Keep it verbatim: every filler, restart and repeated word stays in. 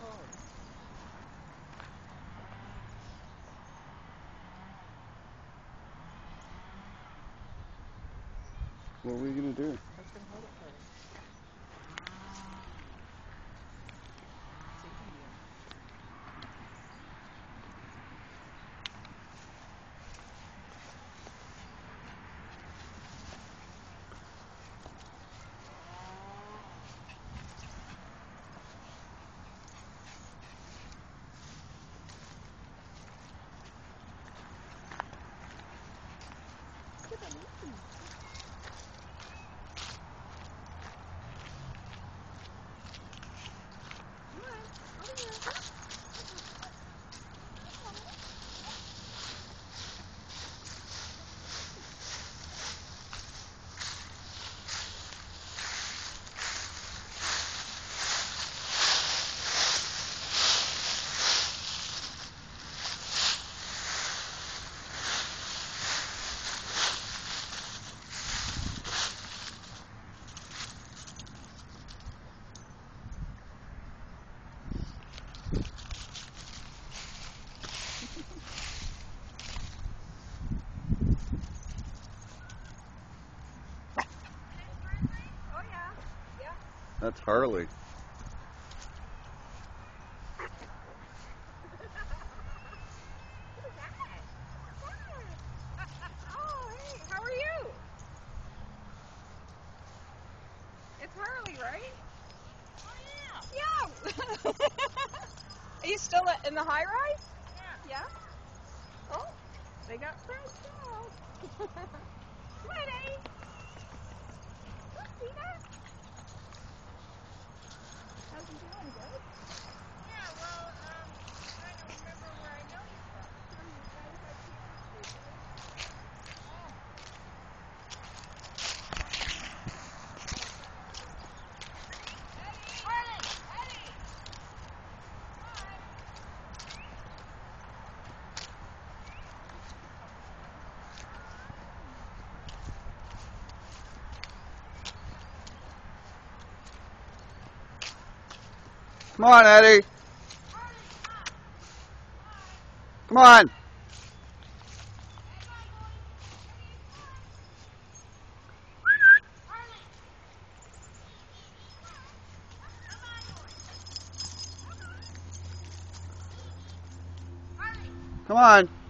What are we gonna do? I was gonna hold it for you. That's Harley. Oh, hey, how are you? It's Harley, right? Oh, Yeah. Are you still in the high rise? yeah. Yeah? Oh, they got friends now. What, Eddie? Look, see that? How's he doing? Good? Yeah, well, um, trying to remember where I know you from. Oh, you guys had pictures too, right? Oh. Eddie! Harlan! Eddie! Hi! Come on, Eddie. Harlan, come on! Hi! Come on. Harlan! Come on, boy! Harlan! Come on.